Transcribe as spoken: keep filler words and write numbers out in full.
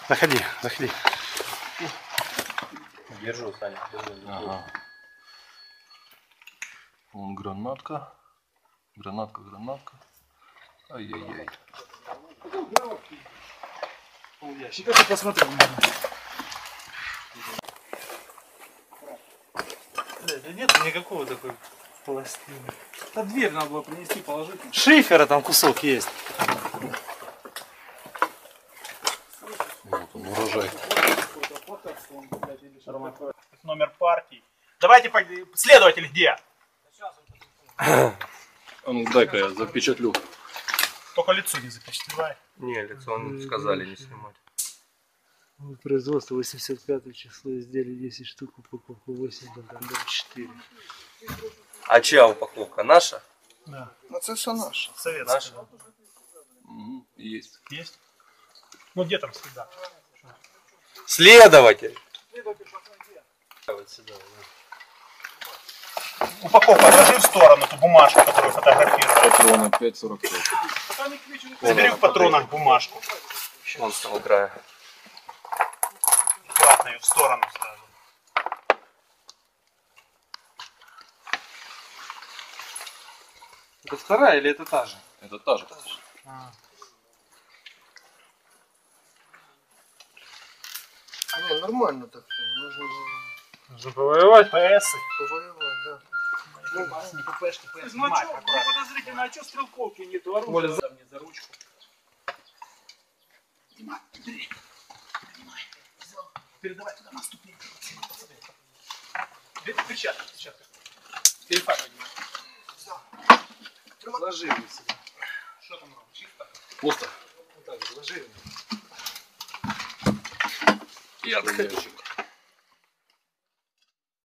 Заходи, заходи. Держу, Саня. Ага. Вон гранатка. Гранатка, гранатка. Ай-яй-яй. Сейчас посмотрим. Да нет никакого такой пластины. Да дверь надо было принести, положить. Шифера там кусок есть. Вот он, урожай. Номер партии. Давайте, следователь где? А ну дай-ка я запечатлю. Только лицо не запечатлевай. Не, лицо сказали не снимать. Производство восемьдесят пятое число, изделий десять штук, упаковка восемь, там четыре. А чья упаковка? Наша? Да. Ну это все наше. Советская. Наша? Угу, есть. Есть? Ну где там следа? Следователь! Вот сюда, да. Упаковку отложи в сторону, ту бумажку, которую фотографировал. Патрона пять сорок пять. Забери в патронах бумажку. Вон с того края. Аккуратно ее в сторону сразу. Это вторая или это та же? Это та же. А. Не, нормально так. Нужно Нужно повоевать. ПС. повоевать, да. Не ППшки, ПС. Ну а что, мне подозрительно, а что стрелковки нету? Оружие за мне за ручку. Дима, бери. Поднимай. Передавай туда на ступень. Бери перчатки, перчатки. Телефон поднимай. Ложи его сюда. Что там, Ром? Чисто? Пусто. Вот так, ложи его. И отходи.